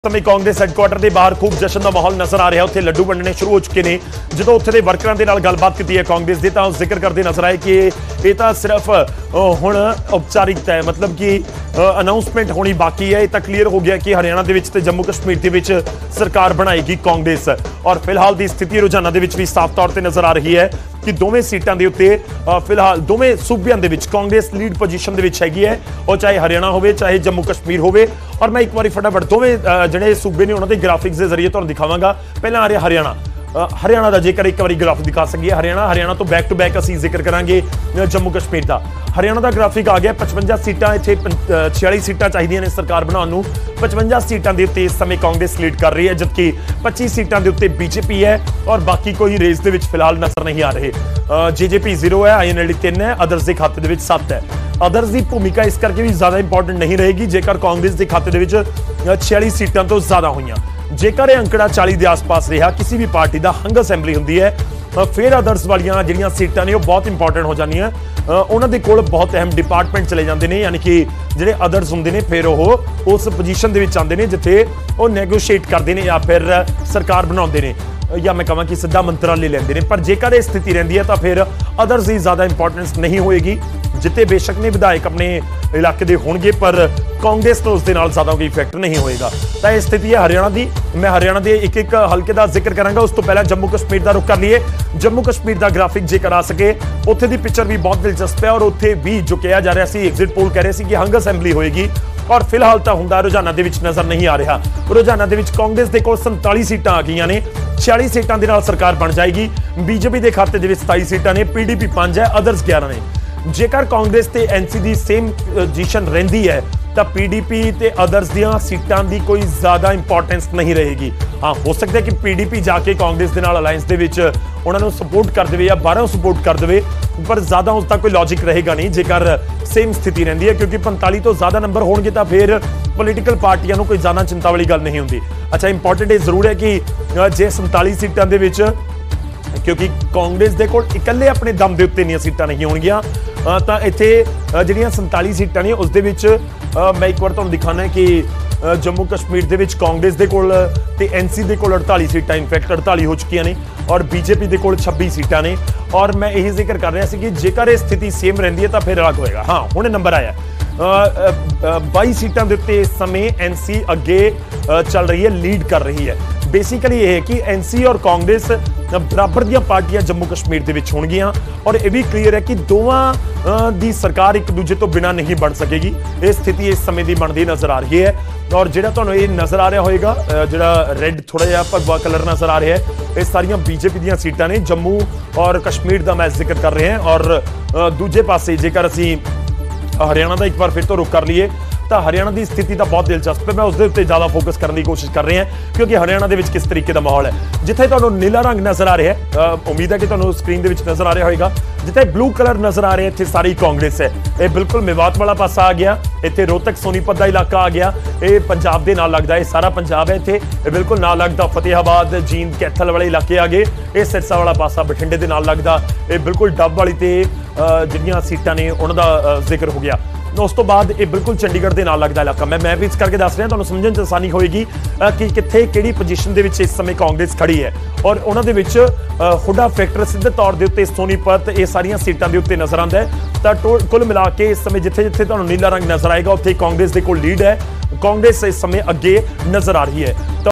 ਸਮੇਂ ਕਾਂਗਰਸ ਹੈੱਡਕੁਆਟਰ ਦੇ ਬਾਹਰ ਖੂਬ ਜਸ਼ਨ ਦਾ ਮਾਹੌਲ ਨਜ਼ਰ ਆ ਰਿਹਾ। ਉੱਥੇ ਲੱਡੂ ਵੰਡਣੇ ਸ਼ੁਰੂ ਹੋ ਚੁੱਕੇ ਨੇ। ਜਦੋਂ ਉੱਥੇ ਦੇ ਵਰਕਰਾਂ ਦੇ ਨਾਲ ਗੱਲਬਾਤ ਕੀਤੀ ਹੈ ਕਾਂਗਰਸ ਦੇ ਤਾਂ ਉਹ ਜ਼ਿਕਰ ਕਰਦੇ ਨਜ਼ਰ ਆਏ ਕਿ ਇਹ ਤਾਂ ਸਿਰਫ ਹੁਣ ਔਪਚਾਰਿਕਤਾ ਹੈ, मतलब कि ਅਨਾਉਂਸਮੈਂਟ ਹੋਣੀ ਬਾਕੀ ਹੈ। ਇਹ ਤਾਂ ਕਲੀਅਰ ਹੋ ਗਿਆ ਕਿ ਹਰਿਆਣਾ ਦੇ ਵਿੱਚ ਤੇ ਜੰਮੂ ਕਸ਼ਮੀਰ ਦੇ ਵਿੱਚ ਸਰਕਾਰ ਬਣਾਏਗੀ ਕਾਂਗਰਸ। ਔਰ ਫਿਲਹਾਲ ਦੀ ਸਥਿਤੀ ਰੁਝਾਨਾਂ ਦੇ ਵਿੱਚ ਵੀ ਸਾਫ਼ ਤੌਰ ਤੇ ਨਜ਼ਰ ਆ ਰਹੀ ਹੈ कि दोवें सीटां दे उत्ते फिलहाल दोवें सूबियां दे विच कांग्रेस लीड पोजीशन दे विच हैगी है, और चाहे हरियाणा होवे चाहे जम्मू कश्मीर होवे। और मैं एक बार फटाफट दोवें जिहड़े सूबे ने उन्हां दे ग्राफिक्स दे जरिए तुहानूं दिखावांगा। पहलां आ रहा हरियाणा का जेकर एक बार ग्राफ दिखा सकीए हरियाणा तो बैक टू बैक असीं जिक्र करांगे जम्मू कश्मीर का। हरियाणा का ग्राफिक आ गया 55 सीटां, इत्थे 46 सीटां चाहिदियां ने सरकार बनाउण नूं। 55 सीटां दे उत्ते इस समय कांग्रेस लीड कर रही है, जबकि 25 सीटां दे उत्ते बीजेपी है और बाकी कोई रेस दे विच फिलहाल नजर नहीं आ रहे। जेजेपी 0 है, INLD 3 है, अदर्स के खाते दे विच 7 है। अदर्स की भूमिका इस करके भी ज्यादा इंपॉर्टेंट नहीं रहेगी जेकर कांग्रेस के खाते दे विच 46 सीटां तो ज्यादा होईयां। जेकर यह अंकड़ा 40 के आस पास रहा, किसी भी पार्टी का हंग असैंबली होंगी है, फिर अदर्स वालियां जिहड़ियां सीटां ने बहुत इंपॉर्टेंट हो जांदियां। उन्हां दे कोल बहुत अहम डिपार्टमेंट चले जाते हैं, यानी कि जिहड़े अदर्स होंदे ने फिर वो उस पोजीशन दे विच आंदे ने जिथे वो नैगोशिएट करते हैं या फिर सरकार बनाउंदे ने, या मैं कहां कि सीधा मंत्रालय लेंदे ने। पर जेकर यह स्थिति रहिंदी है तो फिर अदर्स की ज्यादा इंपॉर्टेंस नहीं होएगी। जिते बेशक ने विधायक अपने इलाके के होंगे पर कांग्रेस तो उसके नाल ज्यादा कोई इफेक्ट नहीं होएगा। तो यह स्थिति है हरियाणा की। मैं हरियाणा के एक एक हल्के का जिक्र करांगा, उस तो पहले जम्मू कश्मीर का रुख कर लिए। जम्मू कश्मीर का ग्राफिक जेकर आ सके, उत्थे दी पिक्चर भी बहुत दिलचस्प है। और उत्थे भी जो कहा जा रहा सी, एग्जिट पोल कह रहे सी कि हंग असैंबली होएगी, और फिलहाल तो हुंदा रुझाना दे विच नजर नहीं आ रहा। रुझाना दे विच कांग्रेस दे कोल 47 सीटां आ गईयां ने, 46 सीटां दे नाल सरकार बन जाएगी। बीजेपी के खाते दे विच 27 सीटां ने, PDP 5 है, अदर्स 11 ने। जेकर कांग्रेस ते NC दी सेम पोजीशन रहिंदी है तो PDP ते अदर्स दियां सीटां दी कोई ज्यादा इंपॉर्टेंस नहीं रहेगी। हाँ, हो सकता है कि PDP जाके कांग्रेस दे नाल अलायंस दे विच उन्हां नूं सपोर्ट कर देवे या बाहरों सपोर्ट कर देवे, पर ज्यादा उसका कोई लॉजिक रहेगा नहीं जेकर सेम स्थिति रहिंदी है, क्योंकि 45 तो ज्यादा नंबर होणगे तो फिर पोलीटिकल पार्टियां नूं कोई ज्यादा चिंता वाली गल नहीं हुंदी। अच्छा, इंपॉर्टेंट ये जरूर है कि जे 47 सीटां दे विच, क्योंकि कांग्रेस दे कोल इकल्ले अपने दम दे उत्ते इन्नियां सीटां नहीं होणगियां, ਤਾਂ ਇੱਥੇ ਜਿਹੜੀਆਂ 47 ਸੀਟਾਂ ਨੇ ਉਸ ਦੇ ਵਿੱਚ ਮੈਂ ਇੱਕ ਵਾਰ ਤੁਹਾਨੂੰ ਦਿਖਾਣਾ ਹੈ ਕਿ ਜੰਮੂ ਕਸ਼ਮੀਰ ਦੇ ਵਿੱਚ ਕਾਂਗਰਸ ਦੇ ਕੋਲ ਤੇ NC ਦੇ ਕੋਲ 48 ਸੀਟਾਂ, ਇਨਫੈਕਟ 48 ਹੋ ਚੁੱਕੀਆਂ ਨੇ, ਔਰ BJP ਦੇ ਕੋਲ 26 ਸੀਟਾਂ ਨੇ। ਔਰ ਮੈਂ ਇਹੀ ਜ਼ਿਕਰ ਕਰ ਰਿਹਾ ਸੀ ਕਿ ਜੇਕਰ ਇਹ ਸਥਿਤੀ ਸੇਮ ਰਹਿੰਦੀ ਹੈ ਤਾਂ ਫਿਰ ਅਲੱਗ ਹੋਏਗਾ। ਹਾਂ, ਹੁਣ ਨੰਬਰ ਆਇਆ 22 सीटां ਦੇ ਉੱਤੇ ਇਸ ਸਮੇਂ NC ਅੱਗੇ ਚੱਲ ਰਹੀ ਹੈ, ਲੀਡ ਕਰ ਰਹੀ ਹੈ। बेसिकली यह है कि NC और कांग्रेस बराबर दी पार्टियां जम्मू कश्मीर दे विच होणगियां, और यह भी क्लीयर है कि दोवां दी सरकार एक दूजे तो बिना नहीं बन सकेगी। ये स्थिति इस समय की बनती नजर आ रही है। और जिहड़ा तुहानूं ये नजर आ रहा होएगा, जिहड़ा रेड थोड़ा जिहा भगवा कलर नजर आ रहा है, ये सारियां BJP दीयां सीटां ने, जम्मू और कश्मीर का मैं जिक्र कर रहे हैं। और दूजे पासे जेकर असीं हरियाणा का एक बार फिर तो रुख कर लीए तो हरियाणा की स्थिति तो बहुत दिलचस्प है। मैं उसके उत्ते ज़्यादा फोकस करने की कोशिश कर रहे हैं, क्योंकि हरियाणा के किस तरीके का माहौल है। जिथे तुहानूं नीला रंग नजर आ रहा है, उम्मीद है कि तुहानूं स्क्रीन के नजर आ रहा होगा, जिथे ब्लू कलर नजर आ रहा है, इत्थे सारी कांग्रेस है। ये बिल्कुल मेवात वाला पासा आ गया, इत्थे रोहतक सोनीपत का इलाका आ गया, ये पंजाब के नाल लगता है, सारा पंजाब है इत्थे। बिल्कुल नाल लगता फतेहाबाद, जींद, कैथल वाले इलाके आ गए। ये सिरसा वाला पासा बठिंडे के नाल लगता, ये बिल्कुल डब वाली ते जिहड़ियां सीटां ने उन्हां दा जिक्र हो गया। उस तो बाद ये बिल्कुल चंडीगढ़ के नाल लगता इलाका। मैं मैप इस करके दस रहा, तुहानूं समझण च आसानी होएगी कि कित्थे किहड़ी पोजीशन दे विच इस समय कांग्रेस खड़ी है। और उन्हां दे विच हुड्डा फैक्टर सीधे तौर दे उत्ते सोनीपत, ये सारियां सीटां दे उत्ते नजर आंदा है। तो कुल मिला के इस समय जिथे जिथे तुहानूं नीला रंग नजर आएगा, उत्थे कांग्रेस दे कोल लीड है। कांग्रेस इस समय अगे नजर आ रही है।